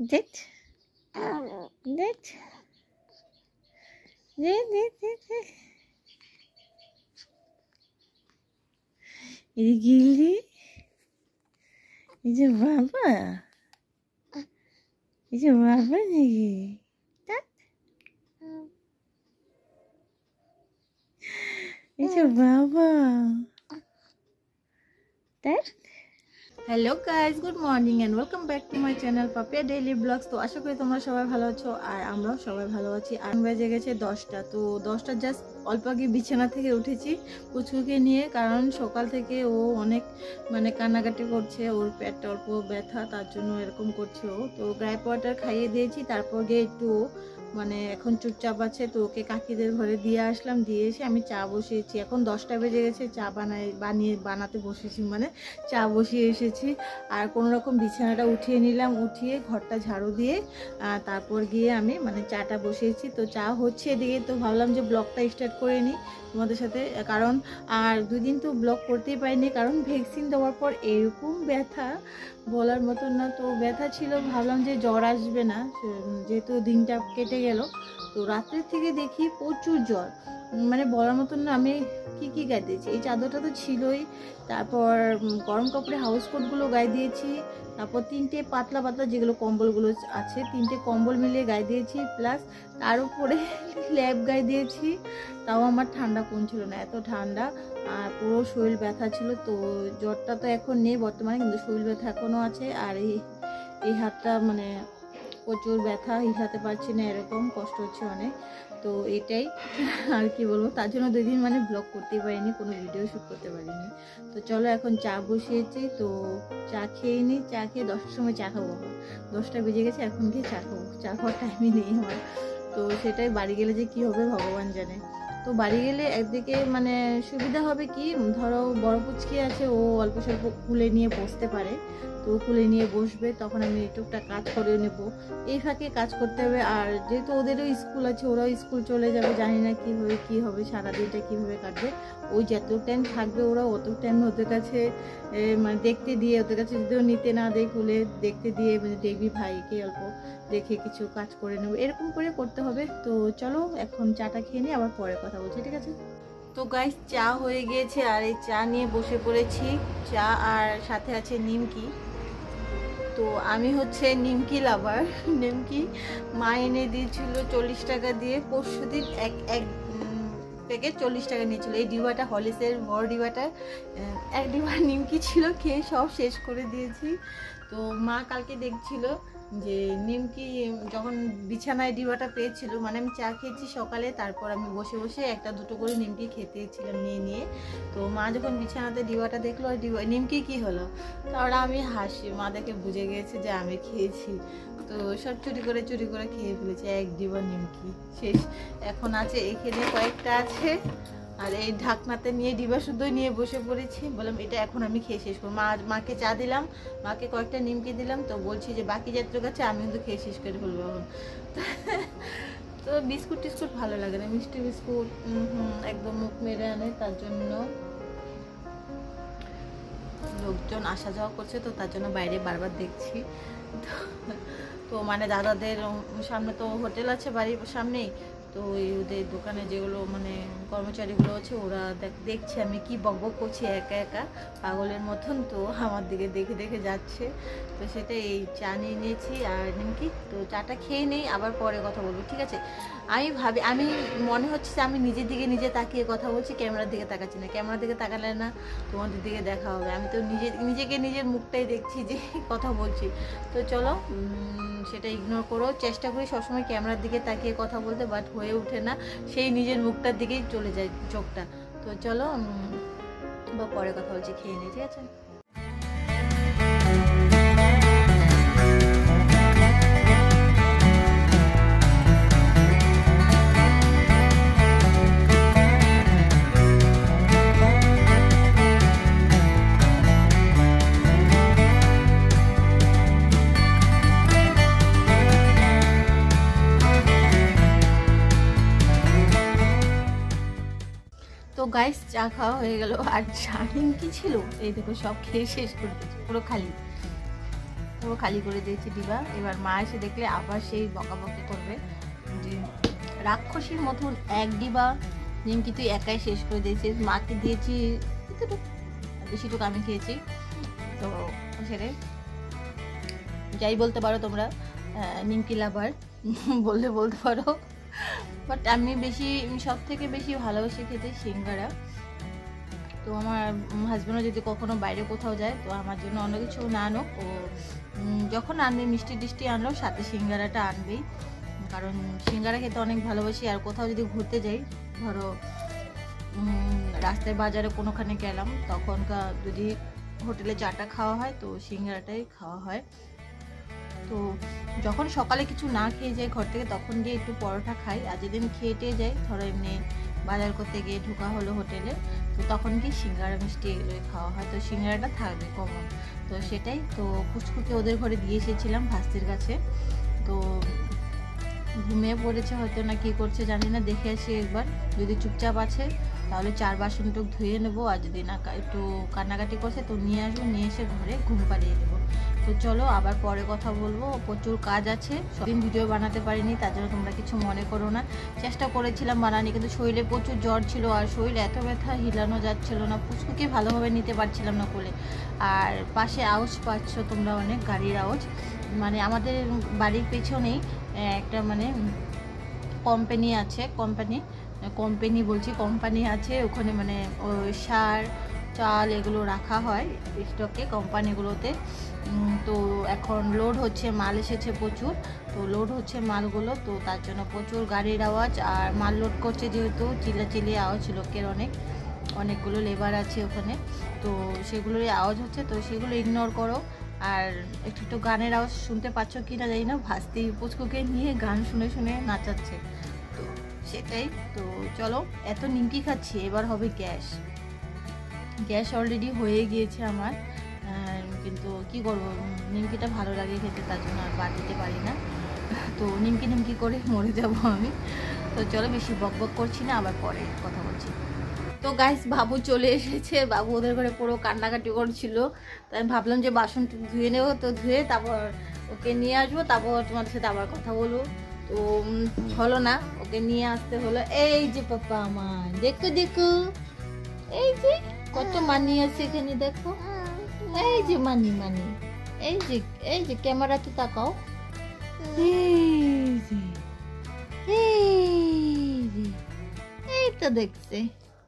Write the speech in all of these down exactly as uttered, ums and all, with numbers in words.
দেখ দেখ দেখ দেখ দেখ এই গিলি এই যে বাবা এই যে বাবা নাকি এই যে বাবা দেখ। Hello guys, good morning and welcome back to my channel Papiya daily vlogs. তো আশা করি তোমরা সবাই ভালো আছো আর আমরাও সবাই ভালো আছি। আর বেজে গেছে দশটা, তো দশটা জাস্ট অল্প আগে বিছানা থেকে উঠেছি পুচকুকে নিয়ে, কারণ সকাল থেকে ও অনেক মানে কান্নাকাটি করছে, ওর পেটটা অল্প ব্যথা, তার জন্য এরকম করছে ও। তো গ্রাইপ ওয়াটার খাইয়ে দিয়েছি, তারপর গিয়ে একটু মানে এখন চুপচাপ আছে, তো ওকে কাকিদের ঘরে দিয়ে আসলাম, দিয়ে এসে আমি চা বসিয়েছি। এখন দশটা বেজে গেছে, চা বানাই বানিয়ে বানাতে বসেছি, মানে চা বসিয়ে এসেছি। আর কোনো রকম বিছানাটা উঠিয়ে নিলাম, উঠিয়ে ঘরটা ঝাড়ু দিয়ে তারপর গিয়ে আমি মানে চাটা বসিয়েছি। তো চা হচ্ছে এদিকে, তো ভাবলাম যে ব্লগটা স্টার্ট করে নিই তোমাদের সাথে, কারণ আর দুই দিন তো ব্লগ করতেই পারিনি, কারণ ভ্যাকসিন দেওয়ার পর এরকম ব্যথা বলার মতন না। তো ব্যথা ছিল, ভাবলাম যে জ্বর আসবে না, যেহেতু দিনটা কেটে গেল। তো রাত্রের থেকে দেখি প্রচুর জ্বর, মানে বলার মতন না। আমি কি কি গায়ে দিয়েছি, এই চাদরটা তো ছিলই, তারপর গরম কাপড়ে হাউস কোটগুলো গায়ে দিয়েছি, তারপর তিনটে পাতলা পাতলা যেগুলো কম্বলগুলো আছে তিনটে কম্বল মিলিয়ে গায়ে দিয়েছি, প্লাস তার উপরে ল্যাপ গায়ে দিয়েছি। তাও আমার ঠান্ডা কমছিল না, এত ঠান্ডা আর পুরো শরীর ব্যথা ছিল। তো জ্বরটা তো এখন নেই বর্তমানে, কিন্তু শরীর ব্যথা এখনও আছে। আর এই এই হাতটা মানে প্রচুর ব্যথা, হিলাতে পারছি না, এরকম কষ্ট হচ্ছে অনেক। তো এটাই আর কি বলবো, তার জন্য দুই দিন মানে ব্লগ করতে পারিনি, কোনো ভিডিও শ্যুট করতে পারিনি। তো চলো এখন চা বসিয়েছি, তো চা খেয়ে নিই। চা খেয়ে দশটার সময় চা খাবো, দশটা বেজে গেছে, এখন গিয়ে চা খাবো, চা খাওয়ার টাইমই নেই আমার। তো সেটাই, বাড়ি গেলে যে কি হবে ভগবান জানে। তো বাড়ি গেলে একদিকে মানে সুবিধা হবে কি, ধরো বড় পুচকি আছে, ও অল্প স্বল্প কুলে নিয়ে বসতে পারে, তো কুলে নিয়ে বসবে, তখন আমি টুকটাক কাজ করে নেব, এই ফাঁকে কাজ করতে হবে। আর যেহেতু ওদেরও স্কুল আছে, ওরাও স্কুল চলে যাবে, জানি না কীভাবে কী হবে, সারাদিনটা কীভাবে কাটবে। ওই যত টাইম থাকবে ওরা অত টাইম ওদের কাছে মানে দেখতে দিয়ে, ওদের কাছে যদিও নিতে না দেয় কুলে, দেখতে দিয়ে মানে দেখবি ভাইকে অল্প দেখে কিছু কাজ করে নেবো, এরকম করে করতে হবে। তো চলো এখন চাটা খেয়ে নিই, আবার পরে কথা বলছি, ঠিক আছে? তো গাইস, চা হয়ে গিয়েছে আর এই চা নিয়ে বসে পড়েছি, চা আর সাথে আছে নিমকি। তো আমি হচ্ছে নিমকি লাভার, নিমকি মা এনে দিয়েছিল চল্লিশ টাকা দিয়ে, পরশু দিন এক এক প্যাকেট চল্লিশ টাকা নিয়েছিল। এই ডিবাটা হলিসের বড় ডিবাটা, এক ডিবা নিমকি ছিল, খেয়ে সব শেষ করে দিয়েছি। তো মা কালকে দেখছিল যে নিমকি যখন বিছানায় ডিবাটা পেয়েছিল, মানে আমি চা খেয়েছি সকালে, তারপর আমি বসে বসে একটা দুটো করে নিমকি খেতেছিলাম নিয়ে নিয়ে। তো মা যখন বিছানাতে ডিবাটা দেখলো, আর ডিবা নিমকি কী হলো, তারপরে আমি হাসি, মা দেখে বুঝে গিয়েছে যে আমি খেয়েছি। তো সব চুরি করে চুরি করে খেয়ে ফেলেছি এক ডিবা নিমকি, শেষ। এখন আছে এখানে কয়েকটা আছে, আর এই ঢাকনাতে নিয়ে ডিবা শুদ্ধ নিয়ে বসে পড়েছি, বললাম এটা এখন আমি খেয়ে শেষ করবো। মা মাকে চা দিলাম, মাকে কয়েকটা নিমকি দিলাম, তো বলছি যে বাকি যাত্রা কাছে আমি কিন্তু খেয়ে শেষ করে ফেলবো এখন। তো বিস্কুট টিস্কুট ভালো লাগে না, মিষ্টি বিস্কুট হুম একদম মুখ মেরে আনে, তার জন্য লোকজন আসা যাওয়া করছে, তো তার জন্য বাইরে বারবার দেখছি। তো মানে দাদাদের সামনে তো হোটেল আছে বাড়ির সামনেই, তো ওদের দোকানে যেগুলো মানে কর্মচারীগুলো আছে, ওরা দেখছে আমি কি বক বক করছি একা একা পাগলের মতন, তো আমার দিকে দেখে দেখে যাচ্ছে। তো সেটা এই চা নিয়ে নিয়েছি আর নিমকি, তো চাটা খেয়ে নেই, আবার পরে কথা বলবো, ঠিক আছে? আমি ভাবি, আমি মনে হচ্ছে যে আমি নিজের দিকে নিজে তাকিয়ে কথা বলছি, ক্যামেরার দিকে তাকাচ্ছি না। ক্যামেরার দিকে তাকালে না তোমাদের দিকে দেখা হবে, আমি তো নিজে নিজেকে নিজের মুখটাই দেখছি যে কথা বলছি। তো চলো সেটা ইগনোর করো, চেষ্টা করি সবসময় ক্যামেরার দিকে তাকিয়ে কথা বলতে, বাট হয়ে ওঠে না, সেই নিজের মুখটার দিকেই চলে যায় চোখটা। তো চলো বা পরে কথা বলছি, খেয়ে নিই, ঠিক আছে? তো গাইস, চা খাওয়া হয়ে গেল, আর চা নিমকি ছিল এই দেখো সব খেয়ে শেষ করে দিয়েছি, পুরো খালি। পুরো খালি করে দিয়েছি ডিবা। এবার মা এসে দেখলে আবার সেই বকাবকি করবে যে রাক্ষসীর মতন এক ডিবা নিমকি তুই একাই শেষ করে দিয়েছিস, মাকে দিয়েছি বেশিটুকু আমি খেয়েছি। তো সেটাই, যাই বলতে পারো তোমরা, নিমকি লাভার বললে বলতে পারো, বাট আমি বেশি সব থেকে বেশি ভালোবাসি খেতে সিঙ্গারা। তো আমার হাজব্যান্ডও যদি কখনো বাইরে কোথাও যায় তো আমার জন্য অন্য কিছু না আনুক, ও যখন আনবে মিষ্টি টিষ্টি আনলেও সাথে সিঙ্গারাটা আনবেই, কারণ সিঙ্গারা খেতে অনেক ভালোবাসি। আর কোথাও যদি ঘুরতে যাই, ধরো রাস্তায় বাজারে কোনোখানে গেলাম, তখনকার যদি হোটেলে চাটা খাওয়া হয় তো সিঙ্গারাটাই খাওয়া হয়। তো যখন সকালে কিছু না খেয়ে যাই ঘর থেকে, তখন গিয়ে একটু পরোটা খাই। আর যেদিন খেয়ে টেয়ে যাই, ধরো এমনি বাজার করতে গিয়ে ঢোকা হলো হোটেলে, তো তখন কি সিঙ্গারা মিষ্টি এগুলোই খাওয়া হয়। তো সিঙ্গারাটা থাকবে কমন, তো সেটাই। তো ফুচকুকে ওদের ঘরে দিয়ে এসেছিলাম ভাস্তির কাছে, তো ঘুমিয়ে পড়েছে হয়তো না কি করছে জানি না, দেখে আসি একবার। যদি চুপচাপ আছে তাহলে চার বাসনটুক ধুয়ে নেবো, আর যদি না একটু কান্নাকাটি করছে তো নিয়ে আসবো, নিয়ে এসে ঘরে ঘুম পাড়িয়ে দেবো। তো চলো আবার পরে কথা বলবো, প্রচুর কাজ আছে, সবদিন ভিডিও বানাতে পারিনি, তার জন্য তোমরা কিছু মনে করো না। চেষ্টা করেছিলাম বানানি, কিন্তু শরীরে প্রচুর জ্বর ছিল, আর শরীর এত ব্যথা, হিলানো যাচ্ছিল না, পুচকুকে ভালোভাবে নিতে পারছিলাম না কোলে। আর পাশে আওয়াজ পাচ্ছ তোমরা অনেক গাড়ির আওয়াজ, মানে আমাদের বাড়ির পেছনেই একটা মানে কোম্পানি আছে, কোম্পানি কোম্পানি বলছি কোম্পানি আছে ওখানে, মানে সার চাল এগুলো রাখা হয় স্টকে কোম্পানিগুলোতে। তো এখন লোড হচ্ছে, মাল এসেছে প্রচুর, তো লোড হচ্ছে মালগুলো, তো তার জন্য প্রচুর গাড়ির আওয়াজ। আর মাল লোড করছে যেহেতু চিল্লাচিল্লি আওয়াজ, লোকের অনেক অনেকগুলো লেবার আছে ওখানে, তো সেগুলোরই আওয়াজ হচ্ছে, তো সেগুলো ইগনোর করো। আর একটু একটু গানের আওয়াজ শুনতে পাচ্ছ কি না জানি না, ভাস্তি পুচকুকে নিয়ে গান শুনে শুনে নাচাচ্ছে, তো সেটাই। তো চলো, এত নিমকি খাচ্ছি, এবার হবে গ্যাস। গ্যাস অলরেডি হয়ে গিয়েছে আমার, কিন্তু কি করবো, নিমকিটা ভালো লাগে খেতে, তার জন্য আর বাদ দিতে পারি না। তো নিমকি নিমকি করে মরে যাবো আমি। তো চলো বেশি বক বক করছি না, আবার পরে কথা বলছি। তো গাইস বাবু চলে এসেছে, বাবু ওদের ঘরে পুরো কান্নাকাটি করছিল, তাই আমি ভাবলাম যে বাসন ধুয়ে নেবো, তো ধুয়ে তারপর ওকে নিয়ে আসবো, তারপর তোমাদের সাথে আবার কথা বলবো। তো হলো না, ওকে নিয়ে আসতে হলো। এই যে পাপা আমার, দেখো দেখো, এই যে কত মানি আছে এখানে, দেখো এই যে মানি মানি, এই যে এই যে ক্যামেরাতে তাকাও, এই যে এই যে এই তো দেখছে,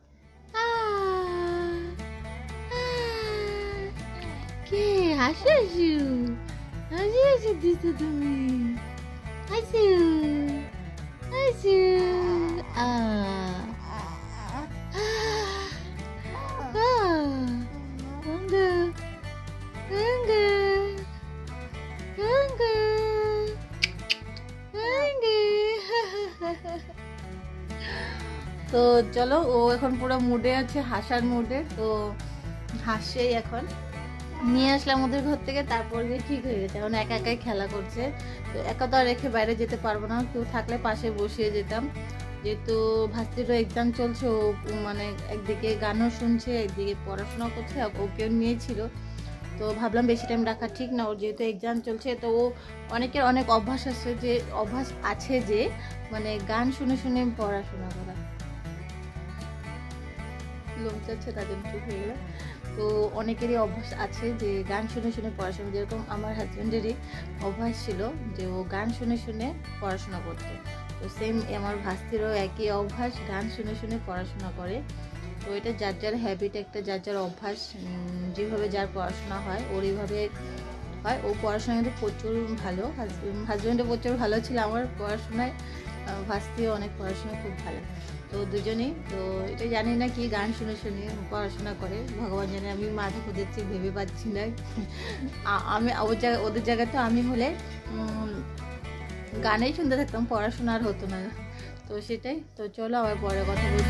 কে হাসু হাসু হাসু হাসু দিছো তুমি, হাসু হাসু আ তো চলো, ও এখন পুরো মুডে আছে, হাসার মুডে, তো হাসছেই। এখন নিয়ে আসলাম ওদের ঘর থেকে, তারপর গিয়ে ঠিক হয়ে গেছে, এখন একা একাই খেলা করছে। তো একা তো আর রেখে বাইরে যেতে পারবো না, কেউ থাকলে পাশে বসিয়ে যেতাম, যেহেতু ভাস্তিরও এক্সাম চলছে, ও মানে একদিকে গানও শুনছে, একদিকে পড়াশোনা করছে, ওকেও নিয়েছিল। তো ভাবলাম বেশি টাইম রাখা ঠিক না, ওর যেহেতু এক্সাম চলছে। তো ও অনেকের অনেক অভ্যাস আছে, যে অভ্যাস আছে যে মানে গান শুনে শুনে পড়াশোনা করা, লোক যাচ্ছে তার জন্য চুপ হয়ে গেল। তো অনেকেরই অভ্যাস আছে যে গান শুনে শুনে পড়াশোনা, যেরকম আমার হাজব্যান্ডেরই অভ্যাস ছিল যে ও গান শুনে শুনে পড়াশোনা করতো। তো সেম আমার ভাস্তিরও একই অভ্যাস, গান শুনে শুনে পড়াশোনা করে। তো এটা যার যার হ্যাবিট, একটা যার যার অভ্যাস, যেভাবে যার পড়াশোনা হয় ওর এইভাবে হয়। ও পড়াশোনা কিন্তু প্রচুর ভালো, হাজব্যান্ডও প্রচুর ভালো ছিল, আমার পড়াশোনায় ভাস্তিও অনেক পড়াশোনা খুব ভালো। তো দুজনেই, তো এটা জানি না কি গান শুনে শুনে পড়াশোনা করে, ভগবান জানে, আমি মাথা খুঁজেছি ভেবে পাচ্ছি না। আমি ওর জায়গায় ওদের জায়গায় তো আমি হলে গানেই শুনতে থাকতাম, পড়াশোনা আর হতো না। তো সেটাই। তো চলো আবার পরে কথা বলছি।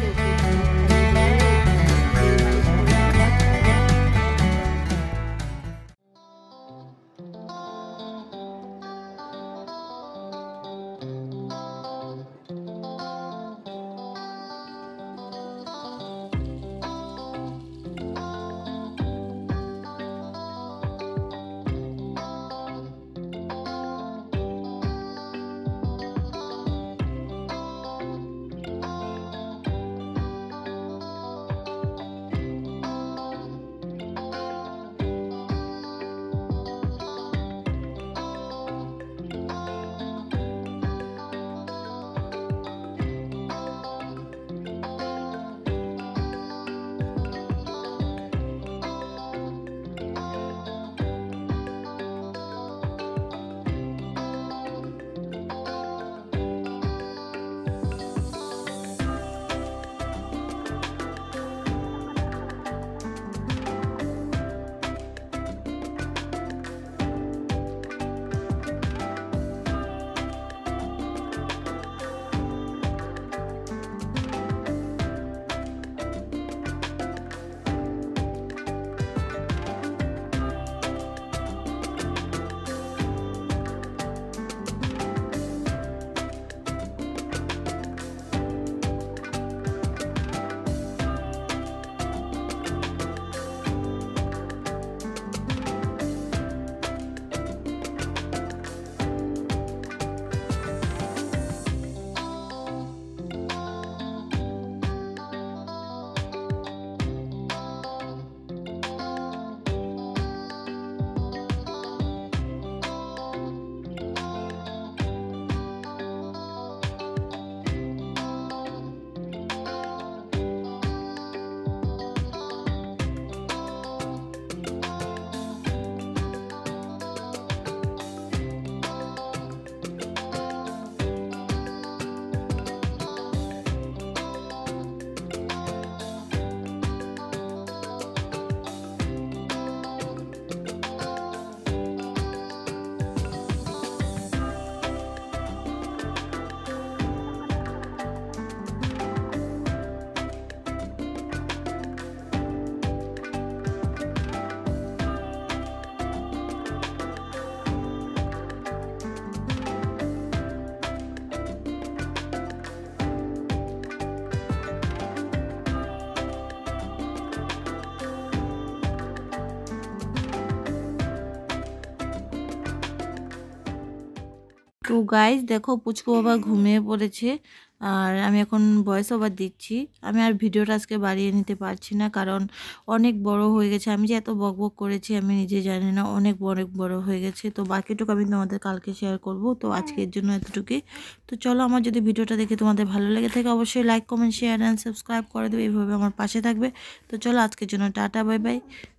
তো গাইজ দেখো পুচকু বাবা ঘুমিয়ে পড়েছে আর আমি এখন ভয়েস ওভার দিচ্ছি। আমি আর ভিডিওটা আজকে বাড়িয়ে নিতে পারছি না, কারণ অনেক বড় হয়ে গেছে। আমি যে এত বক বক করেছি আমি নিজে জানি না, অনেক অনেক বড় হয়ে গেছে। তো বাকিটুকু আমি তোমাদের কালকে শেয়ার করব। তো আজকের জন্য এতটুকুই। তো চলো, আমার যদি ভিডিওটা দেখে তোমাদের ভালো লেগে থাকে অবশ্যই like comment share and subscribe করে দেবে, এইভাবে আমার পাশে থাকবে। তো চলো আজকের জন্য টাটা, বাই বাই।